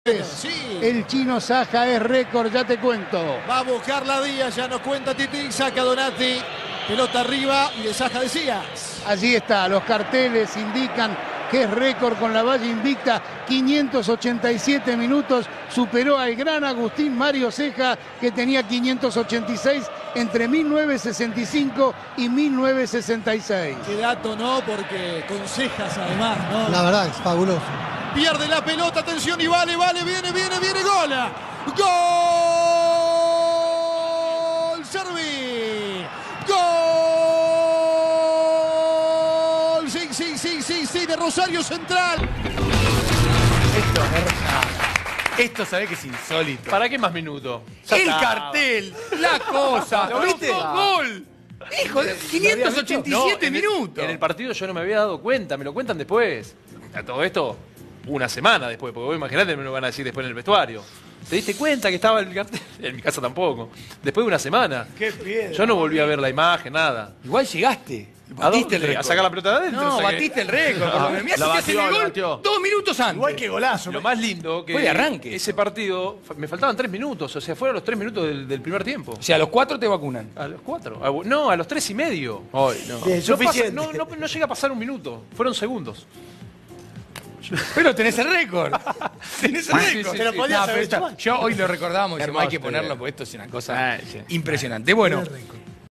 Sí. El chino Saja es récord, ya te cuento. Va a buscar la Díaz, ya nos cuenta Titi, saca Donati, pelota arriba y de Saja de Díaz. Allí está, los carteles indican que es récord con la valla invicta, 587 minutos, superó al gran Agustín Mario Ceja, que tenía 586 entre 1965 y 1966. Qué dato, ¿no? Porque con Cejas además, ¿no? La verdad, es fabuloso. Pierde la pelota, atención y vale, viene, gol. ¡Gol! ¡Servi! ¡Gol! Sí, de Rosario Central. Esto sabés que es insólito. ¿Para qué más minutos? El cartel, la cosa. ¿Lo viste? ¡Gol! Hijo de 587 minutos. En el partido yo no me había dado cuenta, me lo cuentan después. A todo esto, una semana después, porque vos imaginate, me lo van a decir después en el vestuario. ¿Te diste cuenta que estaba el cartel? En mi casa tampoco. Después de una semana. ¡Qué piedra! Yo no volví a ver la imagen, nada. Igual llegaste. ¿A Batiste el dónde? récord. ¿A sacar la pelota de adentro? No, O sea que- batiste el récord. Mirá si Lo te hacen el batió, lo gol batió. 2 minutos antes. Igual que golazo. Lo más lindo que Fue de arranque. ese partido, me faltaban 3 minutos, o sea, fueron los 3 minutos del primer tiempo. O sea, a los 4 te vacunan. A los 4. No, a los 3 y medio. Ay, no. Bien, No, suficiente. no llega a pasar un minuto, fueron segundos. Pero tenés el récord. Tenés el Sí, récord. sí, Te lo sí. podías No, haber pero hecho esto- más. yo hoy lo recordábamos y decimos, hay que Hermoso, ponerlo bien. porque esto es una cosa Sí. impresionante. Bueno,